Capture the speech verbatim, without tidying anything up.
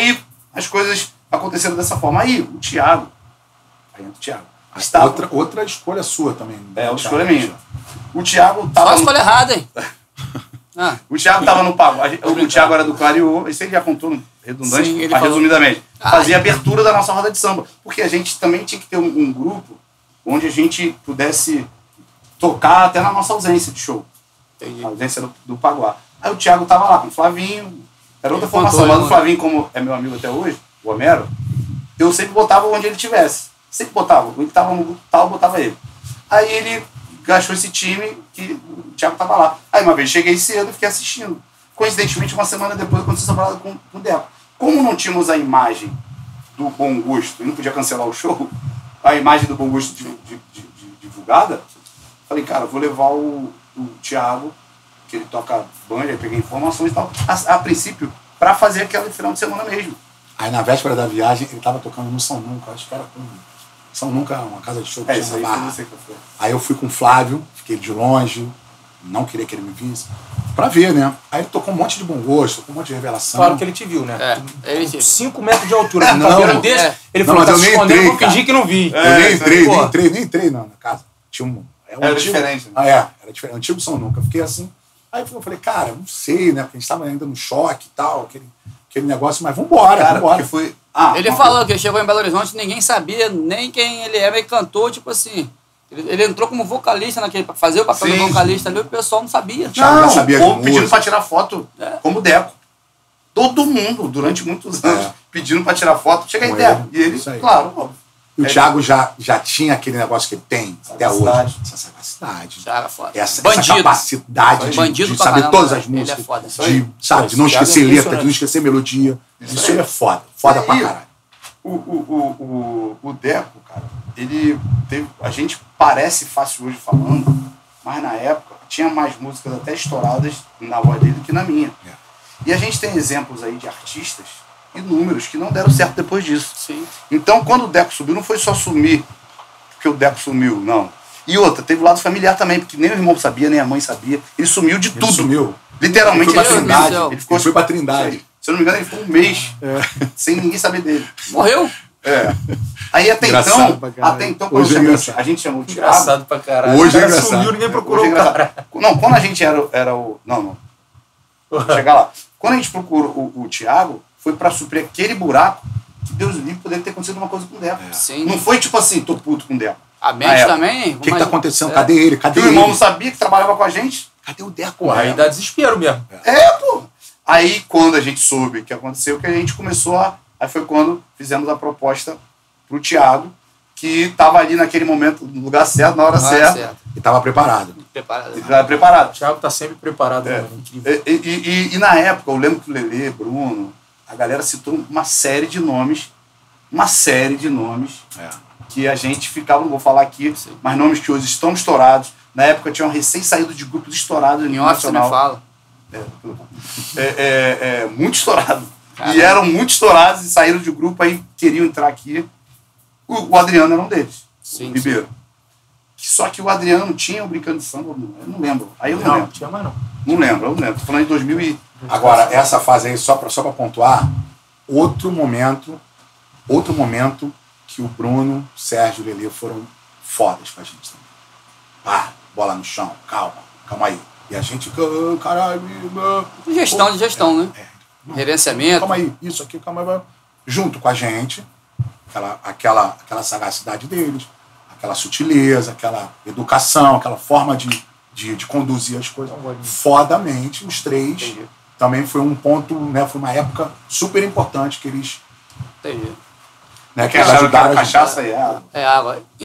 aí as coisas aconteceram dessa forma. Aí o Thiago, aí entra o Thiago. Estava... Outra, outra escolha sua também. É, outra escolha minha. O Thiago tava. Só a escolha no... errada, hein? Ah. O Thiago tava no Pago. O Thiago era do Clareô, isso ele já contou redundante, Sim, mas falou... resumidamente. Ah, fazia abertura da nossa roda de samba. Porque a gente também tinha que ter um, um grupo onde a gente pudesse tocar até na nossa ausência de show. Entendi. A ausência do, do Paguá. Aí o Thiago tava lá com o Flavinho. Era outra ele formação, mas o Flavinho, como é meu amigo até hoje, o Homero, eu sempre botava onde ele estivesse. Sempre botava. Ele tava no grupo tal, botava ele. Aí ele gastou esse time que o Thiago tava lá. Aí uma vez cheguei cedo e fiquei assistindo. Coincidentemente, uma semana depois aconteceu essa parada com, com o Deco. Como não tínhamos a imagem do Bom Gosto e não podia cancelar o show, a imagem do Bom Gosto de, de, de, de, divulgada, falei, cara, vou levar o, o Thiago, que ele toca banda, aí peguei informações e tal, a, a princípio, pra fazer aquele final de semana mesmo. Aí na véspera da viagem, ele tava tocando no São Nunca, acho que era com... São Nunca, uma casa de show que é, tinha aí, Barra. Foi que foi. Aí eu fui com o Flávio, fiquei de longe, não queria que ele me visse, pra ver, né? Aí ele tocou um monte de Bom Gosto, tocou um monte de revelação. Claro que ele te viu, né? É, ele te... cinco metros de altura. É, não, desse, é. Ele não, falou, tá eu se nem escondendo, entrei, eu vou fingir que não vi. É, eu nem entrei, nem entrei, nem entrei não, na casa. Tinha um... É um era antigo, diferente. Né? Ah, é, era diferente. Antigo São Nunca. Fiquei assim. Aí eu falei, cara, não sei, né? Porque a gente tava ainda no choque e tal, aquele, aquele negócio, mas vambora, cara, vambora. Porque foi... Ah, ele falou que ele chegou em Belo Horizonte, ninguém sabia nem quem ele era, e cantou, tipo assim. Ele, ele entrou como vocalista naquele, pra fazer o papel Sim. do vocalista ali, o pessoal não sabia. Não, não sabia ou pedindo pra tirar foto, é. como Deco. Todo mundo, durante muitos anos, é. pedindo pra tirar foto, chega aí, Deco. E ele, claro, óbvio. E o Thiago já, já tinha aquele negócio que ele tem até hoje. Essa sagacidade. Cara, foda. Essa, bandido. essa capacidade de, bandido de saber caramba, todas as músicas. Ele é foda. De, sabe, de não esquecer letra, de não esquecer melodia. Isso, Isso aí é foda. Foda pra caralho. O, o, o, o, o Deco, cara, ele teve... A gente parece fácil hoje falando, mas na época tinha mais músicas até estouradas na voz dele do que na minha. É. E a gente tem exemplos aí de artistas inúmeros que não deram certo depois disso. Sim. Então, quando o Deco subiu, não foi só sumir porque o Deco sumiu, não. E outra, teve o lado familiar também, porque nem o irmão sabia, nem a mãe sabia. Ele sumiu de ele tudo. Sumiu. Literalmente, ele foi pra ele Trindade. Ele, ficou, ele foi pra Trindade. Se eu não me engano, ele ficou um mês é. sem ninguém saber dele. Morreu? É. Aí até engraçado então, até então, quando Hoje chamou, é a gente chamou o Thiago. Engraçado pra caralho. Hoje é o cara engraçado. sumiu, ninguém procurou é o cara. Não, quando a gente era, era o... Não, não. Vou chegar lá. Quando a gente procurou o, o Thiago, foi pra suprir aquele buraco que Deus livre poderia ter acontecido uma coisa com o Deco. É. Sim. Não foi tipo assim, tô puto com o Deco. A mente também? O que, que tá acontecendo? É. Cadê ele? Cadê o ele? irmão não sabia que trabalhava com a gente. Cadê o Deco? Pô, aí dá desespero mesmo. É, é pô. Aí, quando a gente soube o que aconteceu, que a gente começou a... Aí foi quando fizemos a proposta pro Thiago, que estava ali naquele momento, no lugar certo, na hora ah, certa. certo. E estava preparado. Preparado. Ele estava preparado. O Thiago tá sempre preparado. É. Né? Incrível. E, e, e, e na época, eu lembro que o Lelê, Bruno, a galera citou uma série de nomes, uma série de nomes, é. que a gente ficava, não vou falar aqui, Sim. mas nomes que hoje estão estourados. Na época tinham recém saído de grupos estourados em off, você me fala. É, é, é, é, muito estourado. Caramba. E eram muito estourados e saíram de grupo, aí queriam entrar aqui. O, o Adriano era um deles, sim, o Ribeiro. Sim. Só que o Adriano tinha o Brincando de Samba, eu não lembro. Aí eu não, não lembro. Tinha mais não. Não lembro, eu não lembro. Tô falando de dois mil e... Agora, essa fase aí, só pra, só pra pontuar, outro momento, outro momento que o Bruno, o Sérgio e o Lelê foram fodas pra gente também. Pá, bola no chão, calma, calma aí. E a gente, caralho... De gestão, pô, de gestão, é, né? É, Gerenciamento. Calma aí, isso aqui, calma aí. Junto com a gente, aquela, aquela, aquela sagacidade deles, aquela sutileza, aquela educação, aquela forma de, de, de conduzir as coisas. Fodamente, os três. Entendi. Também foi um ponto, né? Foi uma época super importante que eles... Entendi. Né, que eles ajudaram a cachaça e água. É água.